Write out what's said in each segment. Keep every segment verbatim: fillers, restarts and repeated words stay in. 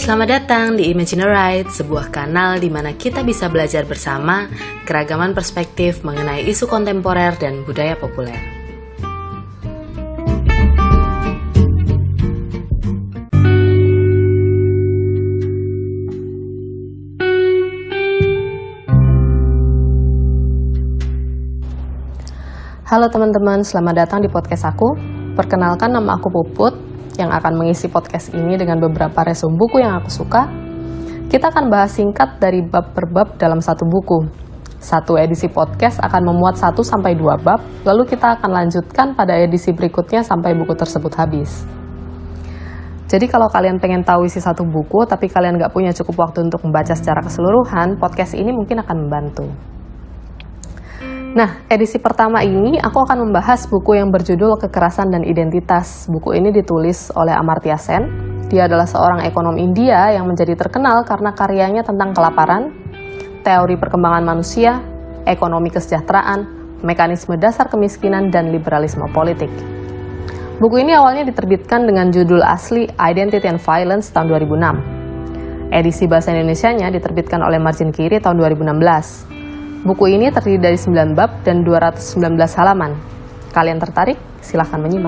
Selamat datang di Imaginaright, sebuah kanal di mana kita bisa belajar bersama keragaman perspektif mengenai isu kontemporer dan budaya populer. Halo teman-teman, selamat datang di podcast aku. Perkenalkan, nama aku Puput yang akan mengisi podcast ini dengan beberapa resume buku yang aku suka. Kita akan bahas singkat dari bab per bab dalam satu buku. Satu edisi podcast akan memuat satu sampai dua bab, lalu kita akan lanjutkan pada edisi berikutnya sampai buku tersebut habis. Jadi kalau kalian pengen tahu isi satu buku, tapi kalian nggak punya cukup waktu untuk membaca secara keseluruhan, podcast ini mungkin akan membantu. Nah, edisi pertama ini aku akan membahas buku yang berjudul Kekerasan dan Identitas. Buku ini ditulis oleh Amartya Sen. Dia adalah seorang ekonom India yang menjadi terkenal karena karyanya tentang kelaparan, teori perkembangan manusia, ekonomi kesejahteraan, mekanisme dasar kemiskinan, dan liberalisme politik. Buku ini awalnya diterbitkan dengan judul asli Identity and Violence tahun dua ribu enam. Edisi bahasa Indonesianya diterbitkan oleh Margin Kiri tahun dua ribu enam belas. Buku ini terdiri dari sembilan bab dan dua ratus sembilan belas halaman. Kalian tertarik? Silahkan menyimak.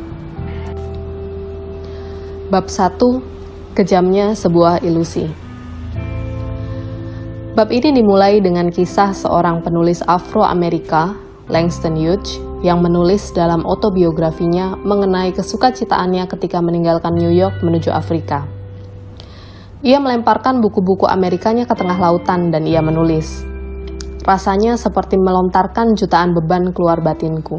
Bab satu, Kejamnya Sebuah Ilusi. Bab ini dimulai dengan kisah seorang penulis Afro-Amerika, Langston Hughes, yang menulis dalam autobiografinya mengenai kesukacitaannya ketika meninggalkan New York menuju Afrika. Ia melemparkan buku-buku Amerikanya ke tengah lautan dan ia menulis, "Rasanya seperti melontarkan jutaan beban keluar batinku."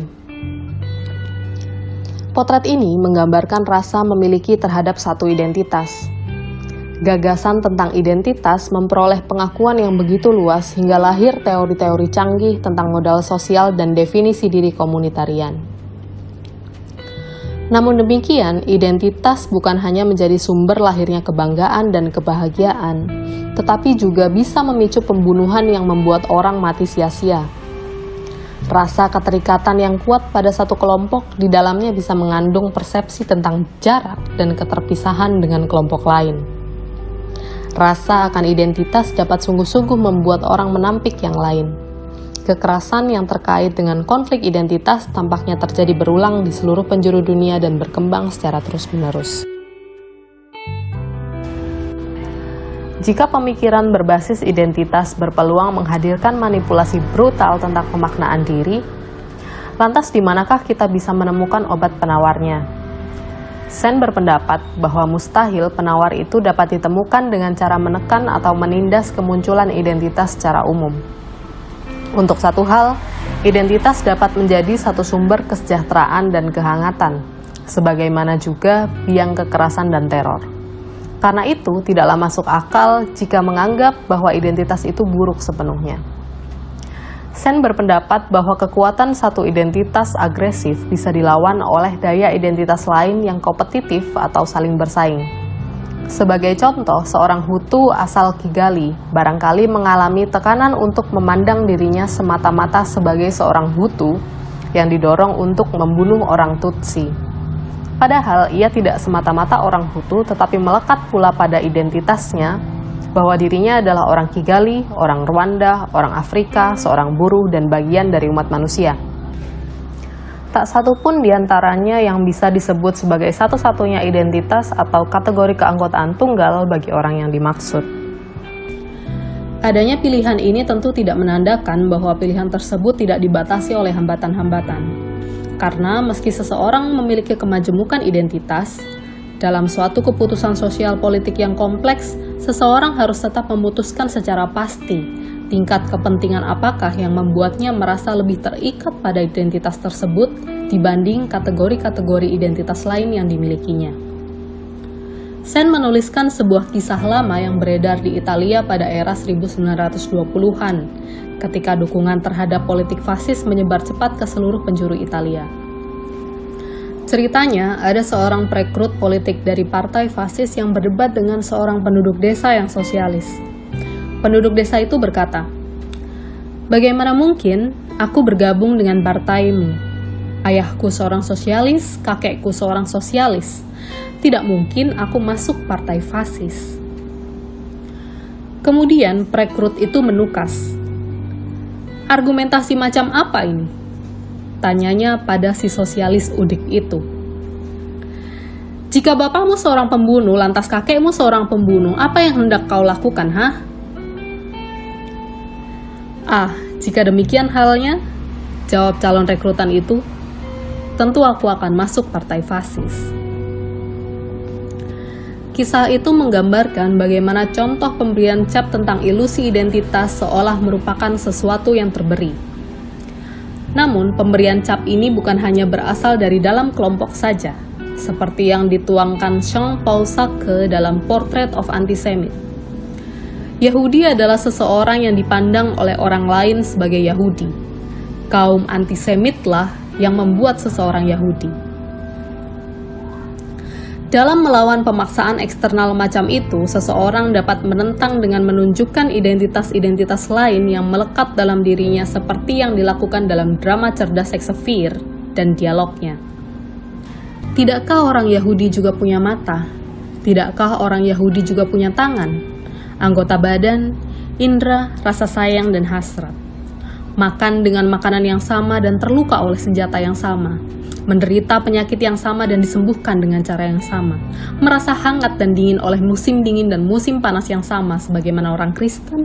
Potret ini menggambarkan rasa memiliki terhadap satu identitas. Gagasan tentang identitas memperoleh pengakuan yang begitu luas hingga lahir teori-teori canggih tentang modal sosial dan definisi diri komunitarian. Namun demikian, identitas bukan hanya menjadi sumber lahirnya kebanggaan dan kebahagiaan, tetapi juga bisa memicu pembunuhan yang membuat orang mati sia-sia. Rasa keterikatan yang kuat pada satu kelompok di dalamnya bisa mengandung persepsi tentang jarak dan keterpisahan dengan kelompok lain. Rasa akan identitas dapat sungguh-sungguh membuat orang menampik yang lain. Kekerasan yang terkait dengan konflik identitas tampaknya terjadi berulang di seluruh penjuru dunia dan berkembang secara terus-menerus. Jika pemikiran berbasis identitas berpeluang menghadirkan manipulasi brutal tentang pemaknaan diri, lantas di manakah kita bisa menemukan obat penawarnya? Sen berpendapat bahwa mustahil penawar itu dapat ditemukan dengan cara menekan atau menindas kemunculan identitas secara umum. Untuk satu hal, identitas dapat menjadi satu sumber kesejahteraan dan kehangatan, sebagaimana juga biang kekerasan dan teror. Karena itu, tidaklah masuk akal jika menganggap bahwa identitas itu buruk sepenuhnya. Sen berpendapat bahwa kekuatan satu identitas agresif bisa dilawan oleh daya identitas lain yang kompetitif atau saling bersaing. Sebagai contoh, seorang Hutu asal Kigali barangkali mengalami tekanan untuk memandang dirinya semata-mata sebagai seorang Hutu yang didorong untuk membunuh orang Tutsi. Padahal ia tidak semata-mata orang Hutu, tetapi melekat pula pada identitasnya bahwa dirinya adalah orang Kigali, orang Rwanda, orang Afrika, seorang buruh, dan bagian dari umat manusia. Tak satu pun diantaranya yang bisa disebut sebagai satu-satunya identitas atau kategori keanggotaan tunggal bagi orang yang dimaksud. Adanya pilihan ini tentu tidak menandakan bahwa pilihan tersebut tidak dibatasi oleh hambatan-hambatan. Karena meski seseorang memiliki kemajemukan identitas, dalam suatu keputusan sosial politik yang kompleks, seseorang harus tetap memutuskan secara pasti tingkat kepentingan apakah yang membuatnya merasa lebih terikat pada identitas tersebut dibanding kategori-kategori identitas lain yang dimilikinya. Sen menuliskan sebuah kisah lama yang beredar di Italia pada era seribu sembilan ratus dua puluhan, ketika dukungan terhadap politik fasis menyebar cepat ke seluruh penjuru Italia. Ceritanya, ada seorang perekrut politik dari partai fasis yang berdebat dengan seorang penduduk desa yang sosialis. Penduduk desa itu berkata, "Bagaimana mungkin aku bergabung dengan partaimu? Ayahku seorang sosialis, kakekku seorang sosialis. Tidak mungkin aku masuk partai fasis." Kemudian perekrut itu menukas. Argumentasi macam apa ini? Tanyanya pada si sosialis udik itu. Jika bapakmu seorang pembunuh, lantas kakekmu seorang pembunuh, apa yang hendak kau lakukan, hah? Ah, jika demikian halnya, jawab calon rekrutan itu, tentu aku akan masuk partai fasis. Kisah itu menggambarkan bagaimana contoh pemberian cap tentang ilusi identitas seolah merupakan sesuatu yang terberi. Namun, pemberian cap ini bukan hanya berasal dari dalam kelompok saja, seperti yang dituangkan Jean-Paul Sartre dalam Portrait of Antisemite. Yahudi adalah seseorang yang dipandang oleh orang lain sebagai Yahudi. Kaum antisemitlah yang membuat seseorang Yahudi. Dalam melawan pemaksaan eksternal macam itu, seseorang dapat menentang dengan menunjukkan identitas-identitas lain yang melekat dalam dirinya seperti yang dilakukan dalam drama cerdas Shakespeare dan dialognya. Tidakkah orang Yahudi juga punya mata? Tidakkah orang Yahudi juga punya tangan, anggota badan, indera, rasa sayang, dan hasrat? Makan dengan makanan yang sama dan terluka oleh senjata yang sama, menderita penyakit yang sama dan disembuhkan dengan cara yang sama, merasa hangat dan dingin oleh musim dingin dan musim panas yang sama sebagaimana orang Kristen.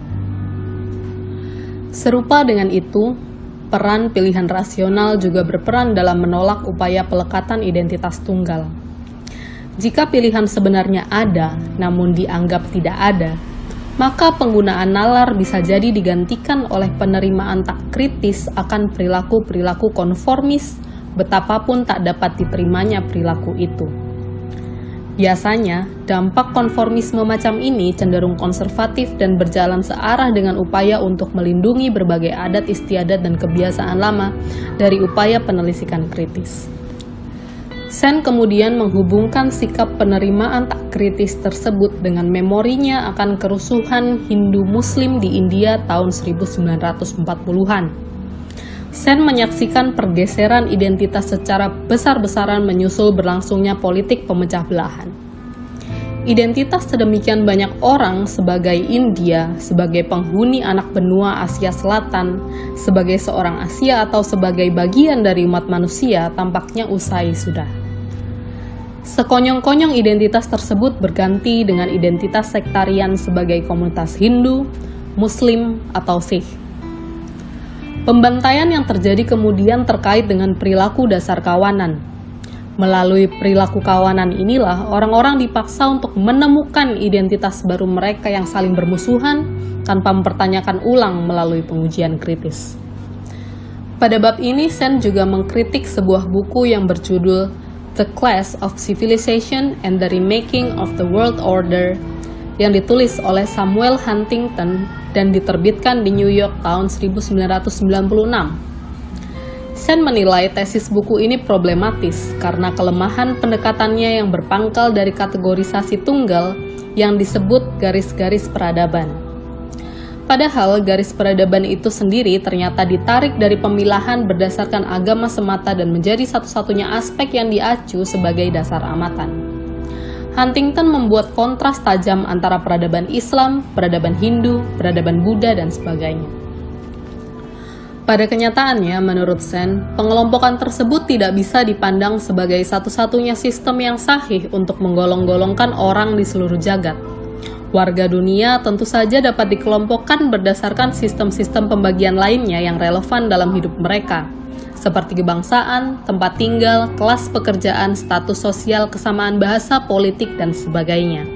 Serupa dengan itu, peran pilihan rasional juga berperan dalam menolak upaya pelekatan identitas tunggal. Jika pilihan sebenarnya ada, namun dianggap tidak ada, maka penggunaan nalar bisa jadi digantikan oleh penerimaan tak kritis akan perilaku-perilaku konformis, betapapun tak dapat diterimanya perilaku itu. Biasanya, dampak konformisme macam ini cenderung konservatif dan berjalan searah dengan upaya untuk melindungi berbagai adat istiadat dan kebiasaan lama dari upaya penelitikan kritis. Sen kemudian menghubungkan sikap penerimaan tak kritis tersebut dengan memorinya akan kerusuhan Hindu-Muslim di India tahun seribu sembilan ratus empat puluhan. Sen menyaksikan pergeseran identitas secara besar-besaran menyusul berlangsungnya politik pemecah belahan. Identitas sedemikian banyak orang sebagai India, sebagai penghuni anak benua Asia Selatan, sebagai seorang Asia atau sebagai bagian dari umat manusia tampaknya usai sudah. Sekonyong-konyong identitas tersebut berganti dengan identitas sektarian sebagai komunitas Hindu, Muslim, atau Sikh. Pembantaian yang terjadi kemudian terkait dengan perilaku dasar kawanan. Melalui perilaku kawanan inilah orang-orang dipaksa untuk menemukan identitas baru mereka yang saling bermusuhan tanpa mempertanyakan ulang melalui pengujian kritis. Pada bab ini, Sen juga mengkritik sebuah buku yang berjudul The Clash of Civilization and the Remaking of the World Order yang ditulis oleh Samuel Huntington dan diterbitkan di New York tahun seribu sembilan ratus sembilan puluh enam. Sen menilai tesis buku ini problematis karena kelemahan pendekatannya yang berpangkal dari kategorisasi tunggal yang disebut garis-garis peradaban. Padahal garis peradaban itu sendiri ternyata ditarik dari pemilahan berdasarkan agama semata dan menjadi satu-satunya aspek yang diacu sebagai dasar amatan. Huntington membuat kontras tajam antara peradaban Islam, peradaban Hindu, peradaban Buddha, dan sebagainya. Pada kenyataannya, menurut Sen, pengelompokan tersebut tidak bisa dipandang sebagai satu-satunya sistem yang sahih untuk menggolong-golongkan orang di seluruh jagat. Warga dunia tentu saja dapat dikelompokkan berdasarkan sistem-sistem pembagian lainnya yang relevan dalam hidup mereka, seperti kebangsaan, tempat tinggal, kelas pekerjaan, status sosial, kesamaan bahasa, politik, dan sebagainya.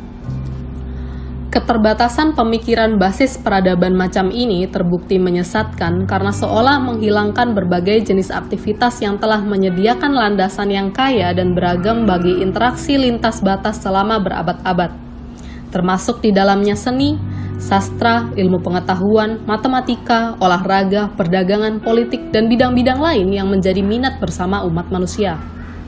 Keterbatasan pemikiran basis peradaban macam ini terbukti menyesatkan karena seolah menghilangkan berbagai jenis aktivitas yang telah menyediakan landasan yang kaya dan beragam bagi interaksi lintas batas selama berabad-abad, termasuk di dalamnya seni, sastra, ilmu pengetahuan, matematika, olahraga, perdagangan, politik, dan bidang-bidang lain yang menjadi minat bersama umat manusia.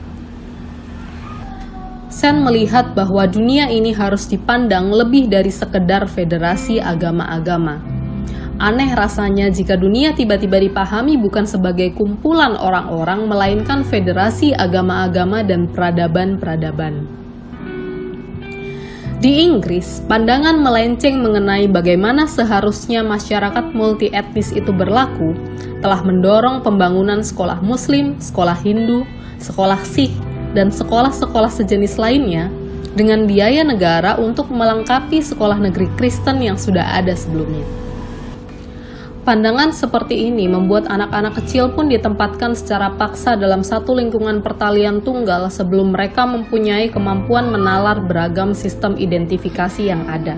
Sen melihat bahwa dunia ini harus dipandang lebih dari sekedar federasi agama-agama. Aneh rasanya jika dunia tiba-tiba dipahami bukan sebagai kumpulan orang-orang, melainkan federasi agama-agama dan peradaban-peradaban. Di Inggris, pandangan melenceng mengenai bagaimana seharusnya masyarakat multi-etnis itu berlaku telah mendorong pembangunan sekolah Muslim, sekolah Hindu, sekolah Sikh, dan sekolah-sekolah sejenis lainnya dengan biaya negara untuk melengkapi sekolah negeri Kristen yang sudah ada sebelumnya. Pandangan seperti ini membuat anak-anak kecil pun ditempatkan secara paksa dalam satu lingkungan pertalian tunggal sebelum mereka mempunyai kemampuan menalar beragam sistem identifikasi yang ada.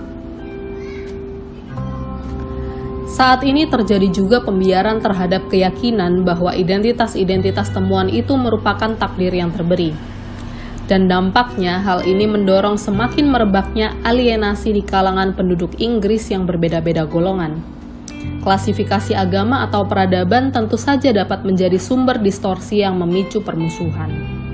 Saat ini terjadi juga pembiaran terhadap keyakinan bahwa identitas-identitas temuan itu merupakan takdir yang terberi. Dan dampaknya hal ini mendorong semakin merebaknya alienasi di kalangan penduduk Inggris yang berbeda-beda golongan. Klasifikasi agama atau peradaban tentu saja dapat menjadi sumber distorsi yang memicu permusuhan.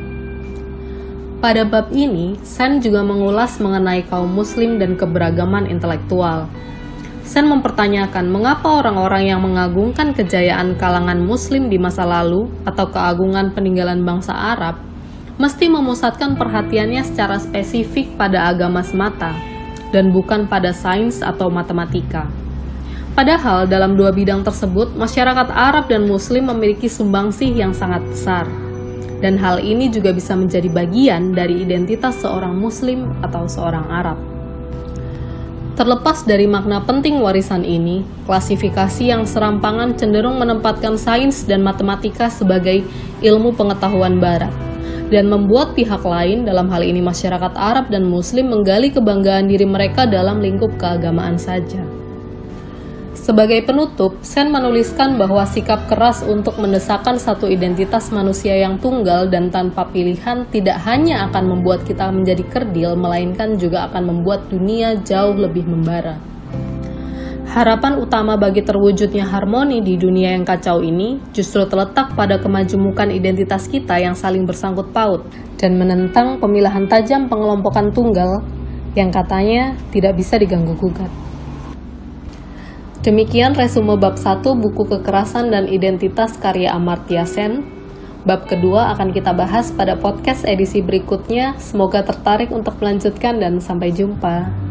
Pada bab ini, Sen juga mengulas mengenai kaum muslim dan keberagaman intelektual. Sen mempertanyakan mengapa orang-orang yang mengagungkan kejayaan kalangan muslim di masa lalu atau keagungan peninggalan bangsa Arab mesti memusatkan perhatiannya secara spesifik pada agama semata dan bukan pada sains atau matematika. Padahal dalam dua bidang tersebut, masyarakat Arab dan Muslim memiliki sumbangsih yang sangat besar. Dan hal ini juga bisa menjadi bagian dari identitas seorang Muslim atau seorang Arab. Terlepas dari makna penting warisan ini, klasifikasi yang serampangan cenderung menempatkan sains dan matematika sebagai ilmu pengetahuan barat, dan membuat pihak lain, dalam hal ini masyarakat Arab dan Muslim, menggali kebanggaan diri mereka dalam lingkup keagamaan saja. Sebagai penutup, Sen menuliskan bahwa sikap keras untuk mendesakkan satu identitas manusia yang tunggal dan tanpa pilihan tidak hanya akan membuat kita menjadi kerdil, melainkan juga akan membuat dunia jauh lebih membara. Harapan utama bagi terwujudnya harmoni di dunia yang kacau ini justru terletak pada kemajemukan identitas kita yang saling bersangkut paut dan menentang pemilahan tajam pengelompokan tunggal yang katanya tidak bisa diganggu-gugat. Demikian resume bab satu buku Kekerasan dan Identitas karya Amartya Sen. Bab kedua akan kita bahas pada podcast edisi berikutnya. Semoga tertarik untuk melanjutkan dan sampai jumpa.